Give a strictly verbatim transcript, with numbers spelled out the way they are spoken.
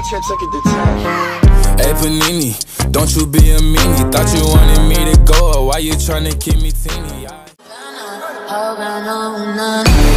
checks, I get the time. Hey Panini, don't you be a meanie. Thought you wanted me to go, or why you tryna keep me teeny?